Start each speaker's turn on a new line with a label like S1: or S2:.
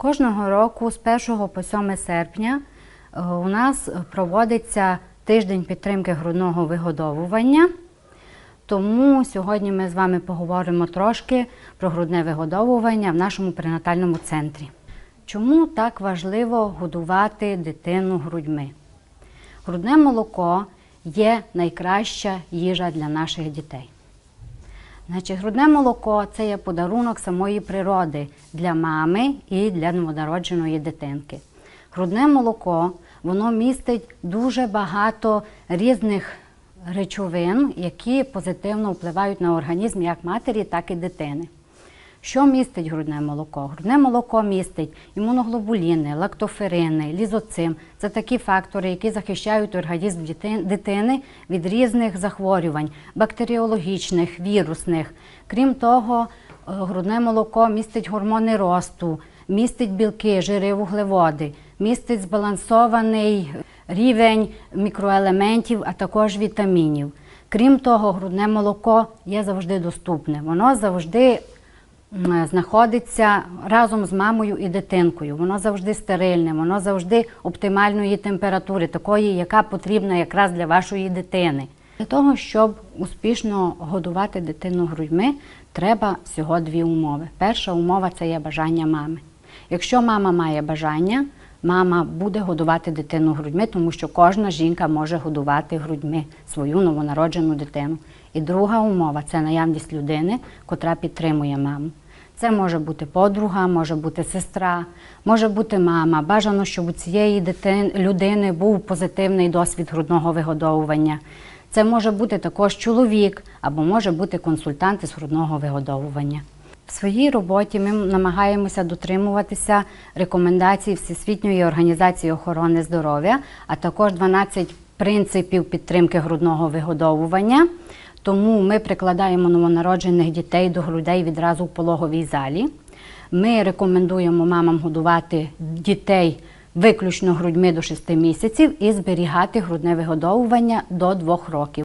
S1: Кожного року з 1 по 7 серпня у нас проводиться тиждень підтримки грудного вигодовування. Тому сьогодні ми з вами поговоримо трошки про грудне вигодовування в нашому перинатальному центрі. Чому так важливо годувати дитину грудьми? Грудне молоко є найкраща їжа для наших дітей. Грудне молоко – це є подарунок самої природи для мами і для новонародженої дитинки. Грудне молоко, воно містить дуже багато різних речовин, які позитивно впливають на організм як матері, так і дитини. Що містить грудне молоко? Грудне молоко містить імуноглобуліни, лактоферини, лізоцим. Це такі фактори, які захищають організм дитини від різних захворювань, бактеріологічних, вірусних. Крім того, грудне молоко містить гормони росту, містить білки, жири, вуглеводи, містить збалансований рівень мікроелементів, а також вітамінів. Крім того, грудне молоко є завжди доступне. Воно завжди знаходиться разом з мамою і дитинкою. Воно завжди стерильне, воно завжди оптимальної температури, такої, яка потрібна якраз для вашої дитини. Для того, щоб успішно годувати дитину грудьми, треба всього 2 умови. Перша умова – це є бажання мами. Якщо мама має бажання, мама буде годувати дитину грудьми, тому що кожна жінка може годувати грудьми свою новонароджену дитину. І друга умова – це наявність людини, котра підтримує маму. Це може бути подруга, може бути сестра, може бути мама. Бажано, щоб у цієї людини був позитивний досвід грудного вигодовування. Це може бути також чоловік або може бути консультант із грудного вигодовування. В своїй роботі ми намагаємося дотримуватися рекомендацій Всесвітньої організації охорони здоров'я, а також 12 принципів підтримки грудного вигодовування. Тому ми прикладаємо новонароджених дітей до грудей відразу в пологовій залі. Ми рекомендуємо мамам годувати дітей виключно грудьми до 6 місяців і зберігати грудне вигодовування до 2 років.